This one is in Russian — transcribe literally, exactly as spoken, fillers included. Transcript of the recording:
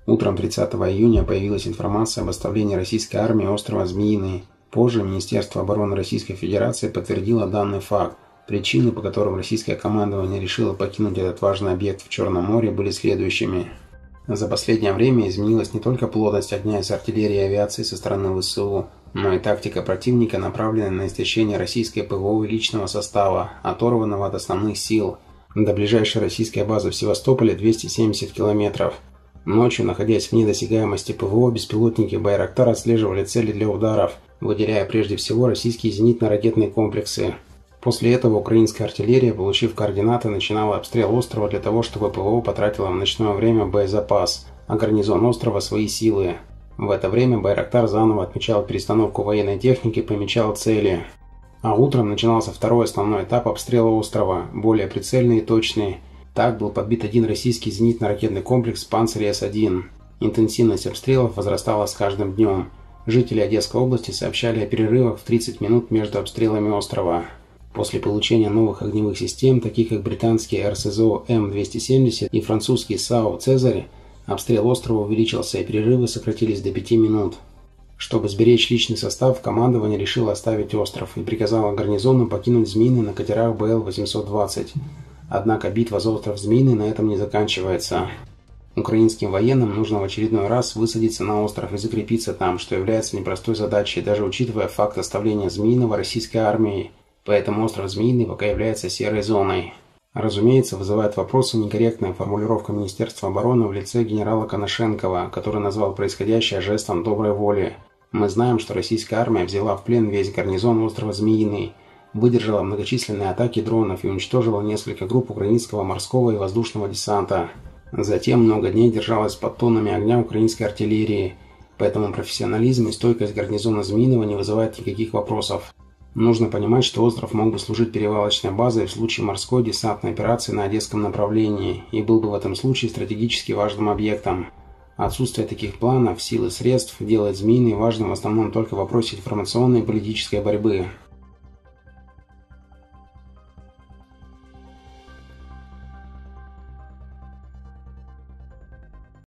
Утром тридцатого июня появилась информация об оставлении российской армии острова Змеиный. Позже Министерство обороны Российской Федерации подтвердило данный факт. Причины, по которым российское командование решило покинуть этот важный объект в Черном море, были следующими. За последнее время изменилась не только плотность огня из артиллерии и авиации со стороны ВСУ, но и тактика противника, направленная на истощение российской ПВО и личного состава, оторванного от основных сил. До ближайшей российской базы в Севастополе двести семьдесят километров. Ночью, находясь вне досягаемости ПВО, беспилотники «Байрактар» отслеживали цели для ударов, выделяя прежде всего российские зенитно-ракетные комплексы. После этого украинская артиллерия, получив координаты, начинала обстрел острова для того, чтобы ПВО потратило в ночное время боезапас, а гарнизон острова свои силы. В это время «Байрактар» заново отмечал перестановку военной техники и помечал цели. А утром начинался второй основной этап обстрела острова, более прицельный и точный. Так был подбит один российский зенитно-ракетный комплекс «Панцирь С один». Интенсивность обстрелов возрастала с каждым днем. Жители Одесской области сообщали о перерывах в тридцать минут между обстрелами острова. После получения новых огневых систем, таких как британский эр эс зэ о эм двести семьдесят и французский САУ «Цезарь», обстрел острова увеличился и перерывы сократились до пяти минут. Чтобы сберечь личный состав, командование решило оставить остров и приказало гарнизону покинуть Змеиный на катерах бэ эл восемьсот двадцать. Однако битва за остров Змеиный на этом не заканчивается. Украинским военным нужно в очередной раз высадиться на остров и закрепиться там, что является непростой задачей, даже учитывая факт оставления Змеиного российской армией. Поэтому остров Змеиный пока является серой зоной. Разумеется, вызывает вопросы некорректная формулировка Министерства обороны в лице генерала Коношенкова, который назвал происходящее жестом доброй воли. Мы знаем, что российская армия взяла в плен весь гарнизон острова Змеиный, выдержала многочисленные атаки дронов и уничтожила несколько групп украинского морского и воздушного десанта. Затем много дней держалась под тоннами огня украинской артиллерии, поэтому профессионализм и стойкость гарнизона Змеиного не вызывает никаких вопросов. Нужно понимать, что остров мог бы служить перевалочной базой в случае морской десантной операции на Одесском направлении и был бы в этом случае стратегически важным объектом. Отсутствие таких планов, сил и средств делает Змеиный важным в основном только в вопросе информационной и политической борьбы.